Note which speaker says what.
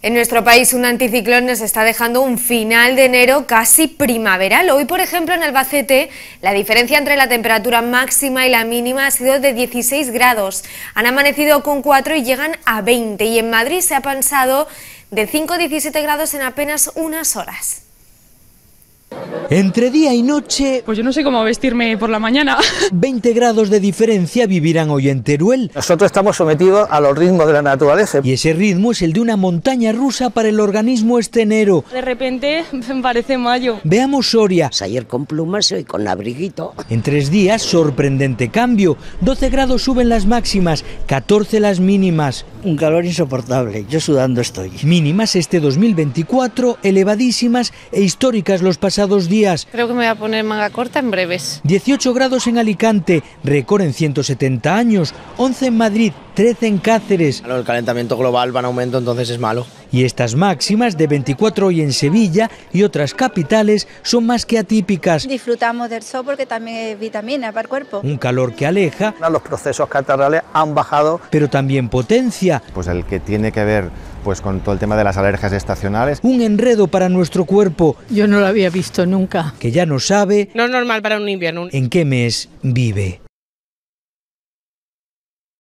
Speaker 1: En nuestro país un anticiclón nos está dejando un final de enero casi primaveral. Hoy, por ejemplo, en Albacete, la diferencia entre la temperatura máxima y la mínima ha sido de 16 grados. Han amanecido con 4 y llegan a 20. Y en Madrid se ha pasado de 5 a 17 grados en apenas unas horas.
Speaker 2: Entre día y noche,
Speaker 3: pues yo no sé cómo vestirme por la mañana.
Speaker 2: 20 grados de diferencia vivirán hoy en Teruel.
Speaker 4: Nosotros estamos sometidos a los ritmos de la naturaleza.
Speaker 2: Y ese ritmo es el de una montaña rusa para el organismo este enero.
Speaker 3: De repente parece mayo.
Speaker 2: Veamos Soria.
Speaker 5: Ayer con plumas y hoy con abriguito.
Speaker 2: En 3 días, sorprendente cambio. 12 grados suben las máximas, 14 las mínimas.
Speaker 5: Un calor insoportable, yo sudando estoy.
Speaker 2: Mínimas este 2024, elevadísimas e históricas los pasados días.
Speaker 3: Creo que me voy a poner manga corta en breves.
Speaker 2: 18 grados en Alicante, récord en 170 años, 11 en Madrid, 13 en Cáceres.
Speaker 6: El calentamiento global va en aumento, entonces es malo.
Speaker 2: Y estas máximas de 24 hoy en Sevilla y otras capitales son más que atípicas.
Speaker 7: Disfrutamos del sol porque también es vitamina para el cuerpo.
Speaker 2: Un calor que aleja.
Speaker 4: Los procesos catarrales han bajado.
Speaker 2: Pero también potencia.
Speaker 8: Pues el que tiene que ver pues con todo el tema de las alergias estacionales.
Speaker 2: Un enredo para nuestro cuerpo.
Speaker 9: Yo no lo había visto nunca.
Speaker 2: Que ya no sabe.
Speaker 3: No es normal para un invierno.
Speaker 2: En qué mes vive.